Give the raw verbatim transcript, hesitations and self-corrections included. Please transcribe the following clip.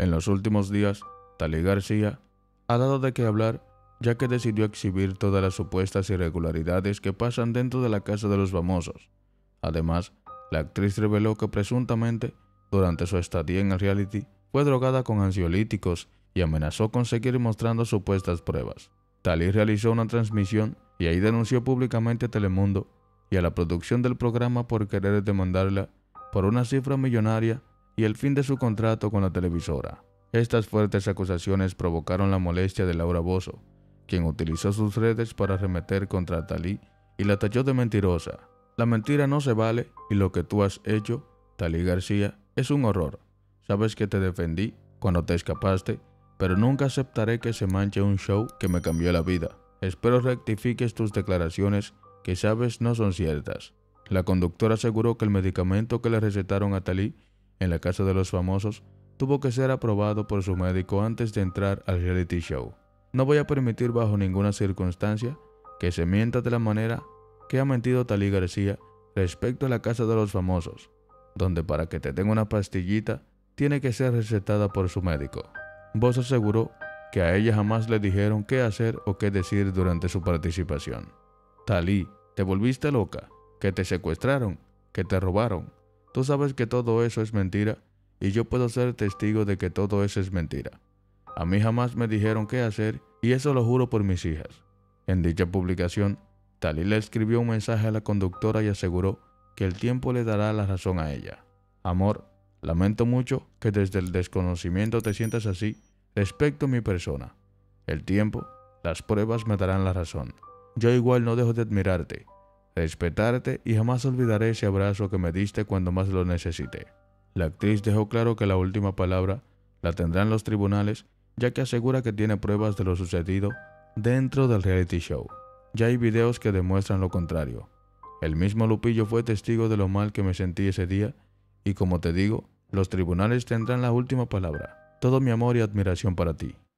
En los últimos días, Talí García ha dado de qué hablar, ya que decidió exhibir todas las supuestas irregularidades que pasan dentro de la casa de los famosos. Además, la actriz reveló que presuntamente, durante su estadía en el reality, fue drogada con ansiolíticos y amenazó con seguir mostrando supuestas pruebas. Talí realizó una transmisión y ahí denunció públicamente a Telemundo y a la producción del programa por querer demandarla por una cifra millonaria y el fin de su contrato con la televisora. Estas fuertes acusaciones provocaron la molestia de Laura Bozzo, quien utilizó sus redes para arremeter contra Talí y la tachó de mentirosa. La mentira no se vale y lo que tú has hecho, Talí García, es un horror. Sabes que te defendí cuando te escapaste, pero nunca aceptaré que se manche un show que me cambió la vida. Espero rectifiques tus declaraciones que sabes no son ciertas. La conductora aseguró que el medicamento que le recetaron a Talí en la casa de los famosos tuvo que ser aprobado por su médico antes de entrar al reality show. No voy a permitir bajo ninguna circunstancia que se mienta de la manera que ha mentido Talí García respecto a la casa de los famosos, donde para que te den una pastillita tiene que ser recetada por su médico. Bozzo aseguró que a ella jamás le dijeron qué hacer o qué decir durante su participación. Talí, ¿te volviste loca? ¿Que te secuestraron? ¿Que te robaron? Tú sabes que todo eso es mentira y yo puedo ser testigo de que todo eso es mentira. A mí jamás me dijeron qué hacer y eso lo juro por mis hijas. En dicha publicación, Talí le escribió un mensaje a la conductora y aseguró que el tiempo le dará la razón a ella. Amor, lamento mucho que desde el desconocimiento te sientas así respecto a mi persona. El tiempo, las pruebas me darán la razón. Yo igual no dejo de admirarte, respetarte y jamás olvidaré ese abrazo que me diste cuando más lo necesité. La actriz dejó claro que la última palabra la tendrán los tribunales, ya que asegura que tiene pruebas de lo sucedido dentro del reality show. Ya hay videos que demuestran lo contrario. El mismo Lupillo fue testigo de lo mal que me sentí ese día y como te digo, los tribunales tendrán la última palabra. Todo mi amor y admiración para ti.